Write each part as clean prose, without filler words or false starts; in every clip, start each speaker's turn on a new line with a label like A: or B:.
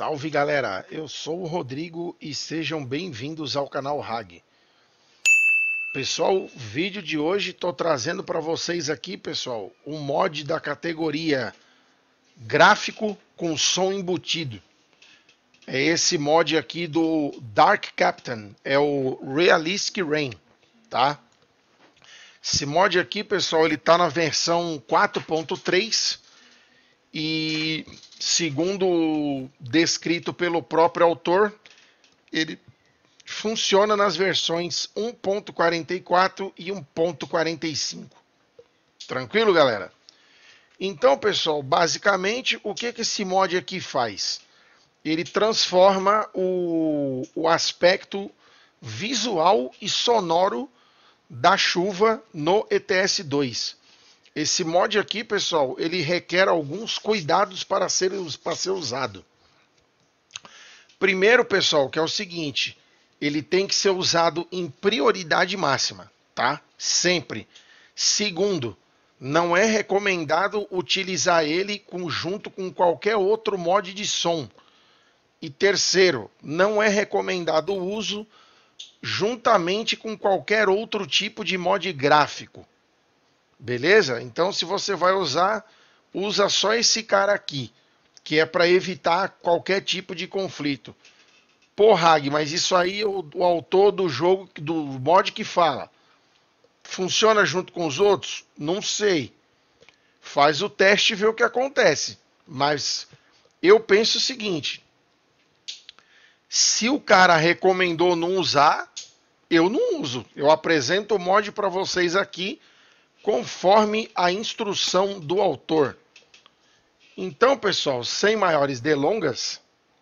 A: Salve galera, eu sou o Rodrigo e sejam bem-vindos ao canal RAG. Pessoal, vídeo de hoje estou trazendo para vocês aqui, pessoal, um mod da categoria gráfico com som embutido. É esse mod aqui do Dark Captain, é o Realistic Rain, tá? Esse mod aqui, pessoal, ele tá na versão 4.3 e, segundo descrito pelo próprio autor, ele funciona nas versões 1.44 e 1.45. Tranquilo, galera? Então, pessoal, basicamente, o que esse mod aqui faz? Ele transforma o aspecto visual e sonoro da chuva no ETS2. Esse mod aqui, pessoal, ele requer alguns cuidados para ser usado. Primeiro, pessoal, que é o seguinte, ele tem que ser usado em prioridade máxima, tá? Sempre. Segundo, não é recomendado utilizar ele junto com qualquer outro mod de som. E terceiro, não é recomendado o uso juntamente com qualquer outro tipo de mod gráfico. Beleza? Então, se você vai usar, usa só esse cara aqui, que é para evitar qualquer tipo de conflito. Pô, Hag, mas isso aí o autor do jogo, do mod que fala, funciona junto com os outros? Não sei. Faz o teste e vê o que acontece. Mas eu penso o seguinte, se o cara recomendou não usar, eu não uso. Eu apresento o mod para vocês aqui conforme a instrução do autor. Então, pessoal, sem maiores delongas,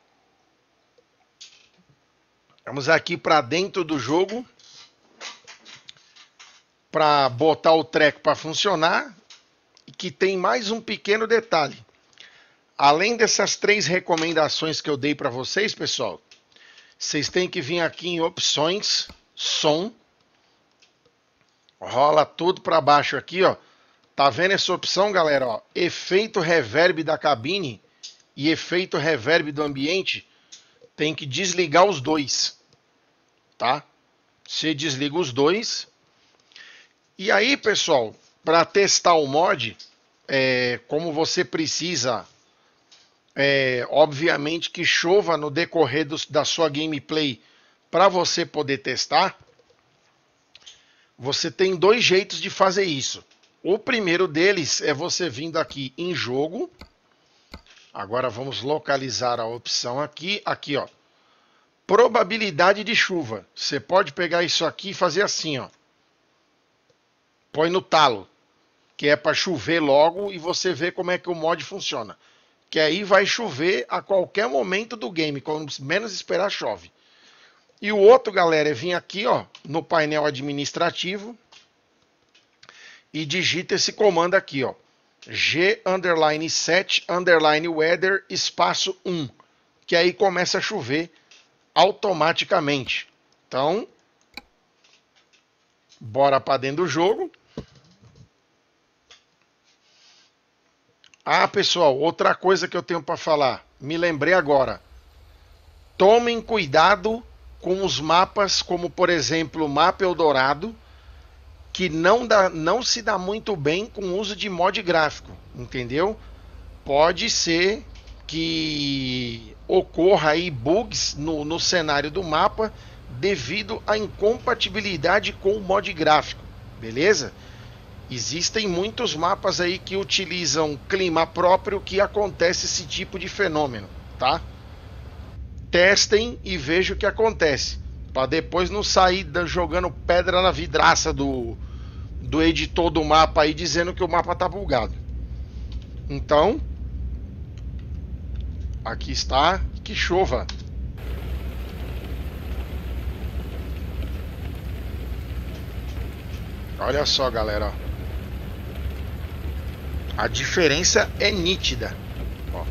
A: vamos aqui para dentro do jogo para botar o treco para funcionar. E que tem mais um pequeno detalhe. Além dessas 3 recomendações que eu dei para vocês, pessoal, vocês têm que vir aqui em opções, som, rola tudo para baixo aqui, ó. Tá vendo essa opção, galera? Ó, efeito reverb da cabine e efeito reverb do ambiente. Tem que desligar os dois, tá? Você desliga os dois. E aí, pessoal, para testar o mod, como você precisa, obviamente que chova no decorrer da sua gameplay para você poder testar, você tem 2 jeitos de fazer isso. O primeiro deles é você vindo aqui em jogo. Agora vamos localizar a opção aqui. Aqui, ó. Probabilidade de chuva. Você pode pegar isso aqui e fazer assim, ó. Põe no talo. Que é para chover logo e você vê como é que o mod funciona. Que aí vai chover a qualquer momento do game. Quando menos esperar, chove. E o outro, galera, é vir aqui, ó, no painel administrativo e digita esse comando aqui, ó. G_set_weather espaço 1. Que aí começa a chover automaticamente. Então, bora para dentro do jogo. Ah, pessoal, outra coisa que eu tenho para falar. Me lembrei agora. Tomem cuidado com os mapas, como por exemplo o mapa Eldorado, que não se dá muito bem com o uso de mod gráfico, entendeu? Pode ser que ocorra aí bugs no cenário do mapa devido à incompatibilidade com o mod gráfico, beleza? Existem muitos mapas aí que utilizam clima próprio que acontece esse tipo de fenômeno, tá? Testem e vejam o que acontece, para depois não sair jogando pedra na vidraça do editor do mapa aí, dizendo que o mapa tá bugado. Então, aqui está, que chova. Olha só, galera, a diferença é nítida. Ó.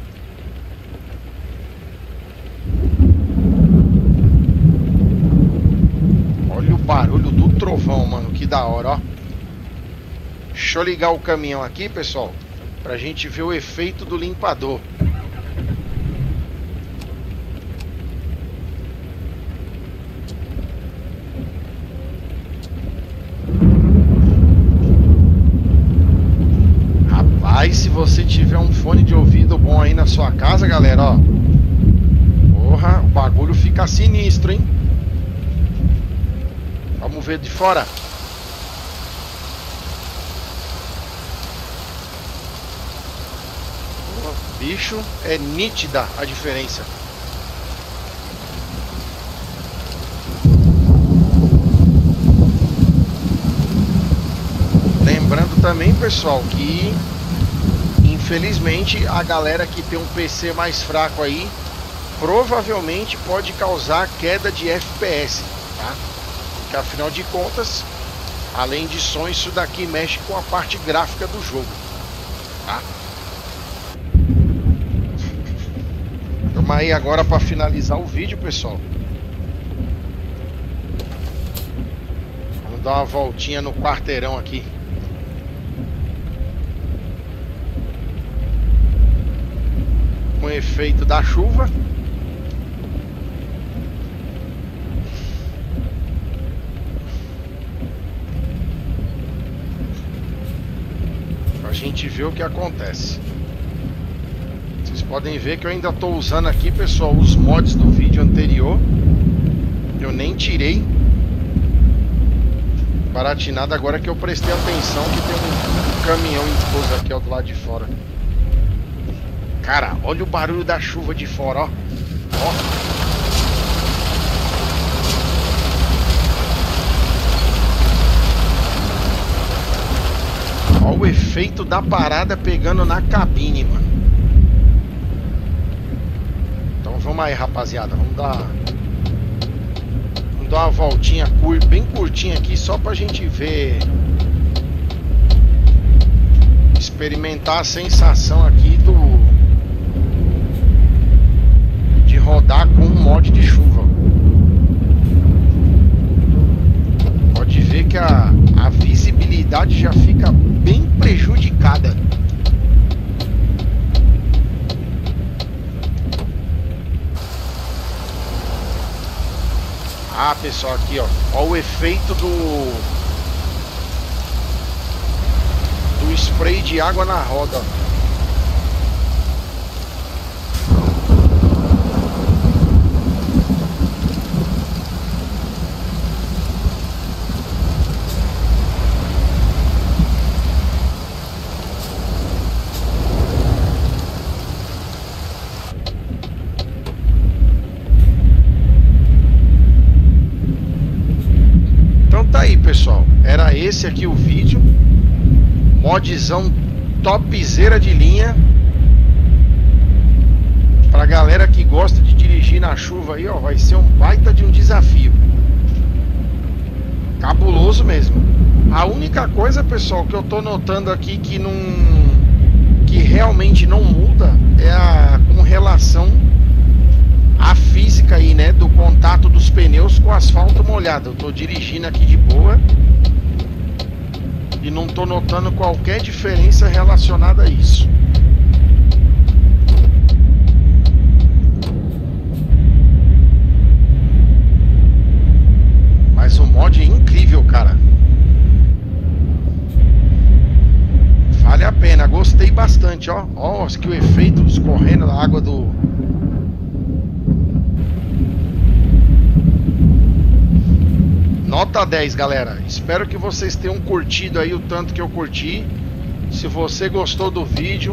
A: Olha o barulho do trovão, mano, que da hora, ó. Deixa eu ligar o caminhão aqui, pessoal, pra gente ver o efeito do limpador. Aí se você tiver um fone de ouvido bom aí na sua casa, galera, ó, porra, o bagulho fica sinistro, hein? Vamos ver de fora. Bicho, é nítida a diferença. Lembrando também, pessoal, que infelizmente a galera que tem um PC mais fraco aí provavelmente pode causar queda de FPS, tá? Porque afinal de contas, além de som, isso daqui mexe com a parte gráfica do jogo, tá? Vamos aí agora para finalizar o vídeo, pessoal. Vamos dar uma voltinha no quarteirão aqui. Com o efeito da chuva. Pra gente ver o que acontece. Vocês podem ver que eu ainda estou usando aqui, pessoal, os mods do vídeo anterior. Eu nem tirei. Baratinado agora que eu prestei atenção que tem um caminhão em pouso aqui, ó, do lado de fora. Cara, olha o barulho da chuva de fora, ó. Ó. Ó o efeito da parada pegando na cabine, mano. Então vamos aí, rapaziada. Vamos dar uma voltinha bem curtinha aqui, só pra gente ver, experimentar a sensação aqui de rodar com um mod de chuva. Pode ver que a visibilidade já fica bem prejudicada. Ah, pessoal, aqui, ó, ó o efeito do spray de água na roda, ó. Tá aí, pessoal, era esse aqui o vídeo, modzão topzera de linha, pra galera que gosta de dirigir na chuva aí, ó, vai ser um baita de um desafio, cabuloso mesmo. A única coisa, pessoal, que eu tô notando aqui que realmente não muda é com relação a física aí, né, do contato dos pneus com o asfalto molhado. Eu tô dirigindo aqui de boa e não tô notando qualquer diferença relacionada a isso. Mas o mod é incrível, cara. Vale a pena, gostei bastante, ó. Ó, que o efeito escorrendo da água do... Nota 10, galera. Espero que vocês tenham curtido aí o tanto que eu curti. Se você gostou do vídeo,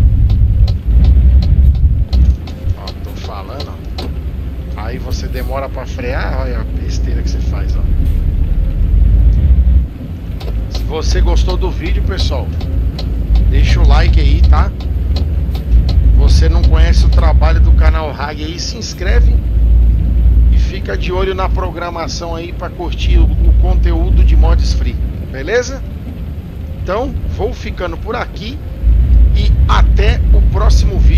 A: ó, tô falando, ó. Aí você demora pra frear. Olha a besteira que você faz, ó. Se você gostou do vídeo, pessoal, deixa o like aí, tá? Você não conhece o trabalho do canal Hag aí, se inscreve. Fica de olho na programação aí para curtir o conteúdo de mods free, beleza? Então, vou ficando por aqui e até o próximo vídeo.